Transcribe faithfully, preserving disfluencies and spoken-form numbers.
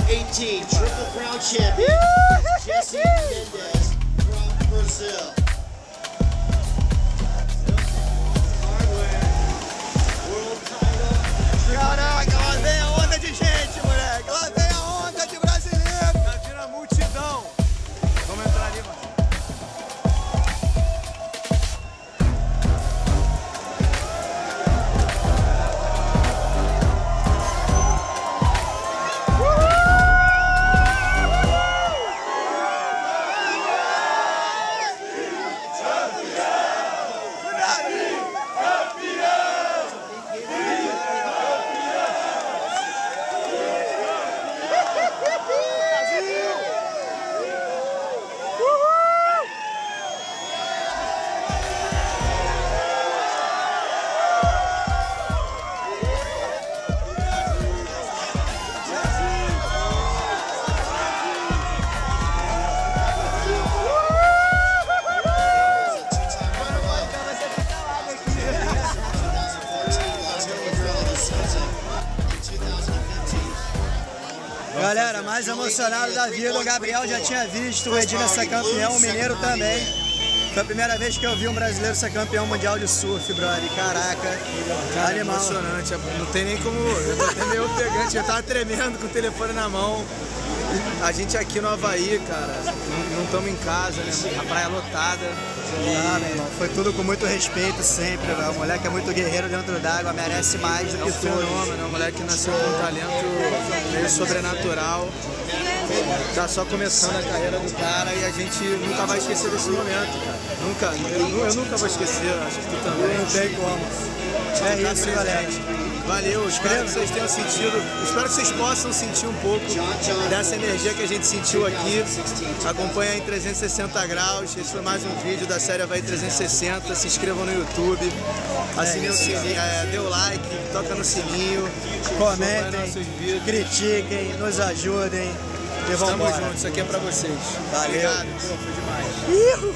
eighteen, Triple Crown champion, Jesse Mendez from Brazil. Caraca, lá vem a onda de gente, moleque. Lá vem a onda de brasileiro. Tá vindo a multidão. Vamos entrar ali, mano. Galera, mais emocionado da vida, o Gabriel já tinha visto o Edina ser campeão, o Mineiro também. Foi a primeira vez que eu vi um brasileiro ser campeão mundial de surf, brother. Caraca, Cara, animal. emocionante, não tem nem como, eu tô até meio ofegante, eu tava tremendo com o telefone na mão. A gente aqui no Havaí, cara, não estamos em casa, né? A praia lotada. Ah, meu irmão, foi tudo com muito respeito sempre, velho. O moleque é muito guerreiro dentro d'água, merece mais do É um que todos. fenômeno, é um moleque que nasceu com um talento meio sobrenatural. Tá só começando a carreira do cara e a gente nunca vai esquecer desse momento, cara. Nunca, eu, eu nunca vou esquecer, acho que tu também. Não tem como. É Tá isso, presente. galera. Valeu, espero que vocês tenham sentido, espero que vocês possam sentir um pouco dessa energia que a gente sentiu aqui. Acompanha em trezentos e sessenta graus, esse foi mais um vídeo da série Havaí trezentos e sessenta, se inscrevam no YouTube, assinem o sininho, é, dê o like, toca no sininho, acompanha Comentem, nossos vídeos. critiquem, nos ajudem. E Estamos vambora. juntos, isso aqui é pra vocês. Valeu. Obrigado, pô, foi demais.